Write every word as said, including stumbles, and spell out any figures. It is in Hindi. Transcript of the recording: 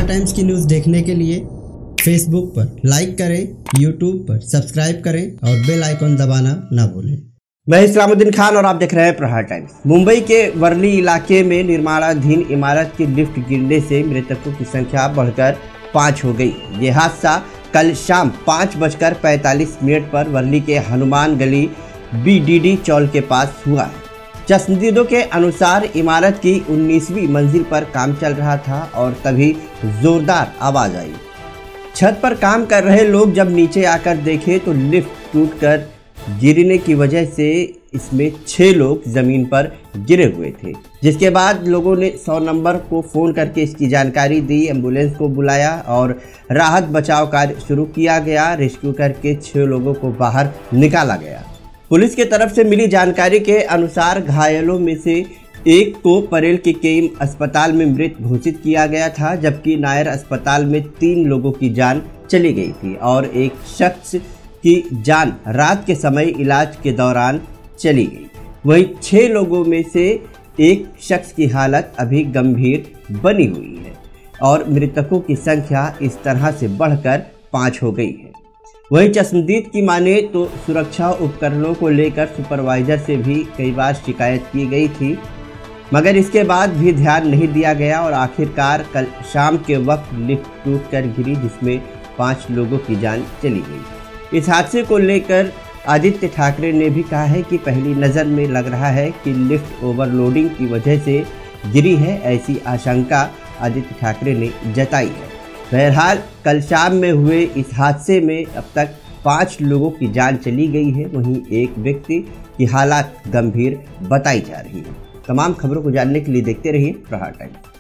प्रहार टाइम्स की न्यूज़ देखने के लिए फेसबुक पर लाइक करें, यूट्यूब पर सब्सक्राइब करें और बेल आइकन दबाना ना भूलें। मैं इस्लामुद्दीन खान और आप देख रहे हैं प्रहार टाइम्स। मुंबई के वर्ली इलाके में निर्माणाधीन इमारत की लिफ्ट गिरने से मृतकों की संख्या बढ़कर पाँच हो गई। ये हादसा कल शाम पाँच बजकर पैंतालीस मिनट पर वर्ली के हनुमान गली बी डी डी चौल के पास हुआ है। चश्मदीदों के अनुसार इमारत की उन्नीसवीं मंजिल पर काम चल रहा था और तभी जोरदार आवाज आई। छत पर काम कर रहे लोग जब नीचे आकर देखे तो लिफ्ट टूटकर गिरने की वजह से इसमें छह लोग जमीन पर गिरे हुए थे, जिसके बाद लोगों ने सौ नंबर को फ़ोन करके इसकी जानकारी दी। एम्बुलेंस को बुलाया और राहत बचाव कार्य शुरू किया गया। रेस्क्यू करके छह लोगों को बाहर निकाला गया। पुलिस की तरफ से मिली जानकारी के अनुसार घायलों में से एक को परेल के केम अस्पताल में मृत घोषित किया गया था, जबकि नायर अस्पताल में तीन लोगों की जान चली गई थी और एक शख्स की जान रात के समय इलाज के दौरान चली गई। वहीं छह लोगों में से एक शख्स की हालत अभी गंभीर बनी हुई है और मृतकों की संख्या इस तरह से बढ़कर पाँच हो गई है। वहीं चश्मदीद की माने तो सुरक्षा उपकरणों को लेकर सुपरवाइजर से भी कई बार शिकायत की गई थी, मगर इसके बाद भी ध्यान नहीं दिया गया और आखिरकार कल शाम के वक्त लिफ्ट टूटकर गिरी, जिसमें पाँच लोगों की जान चली गई। इस हादसे को लेकर आदित्य ठाकरे ने भी कहा है कि पहली नज़र में लग रहा है कि लिफ्ट ओवरलोडिंग की वजह से गिरी है, ऐसी आशंका आदित्य ठाकरे ने जताई है। बहरहाल कल शाम में हुए इस हादसे में अब तक पाँच लोगों की जान चली गई है, वहीं एक व्यक्ति की हालत गंभीर बताई जा रही है। तमाम खबरों को जानने के लिए देखते रहिए प्रहार टाइम्स।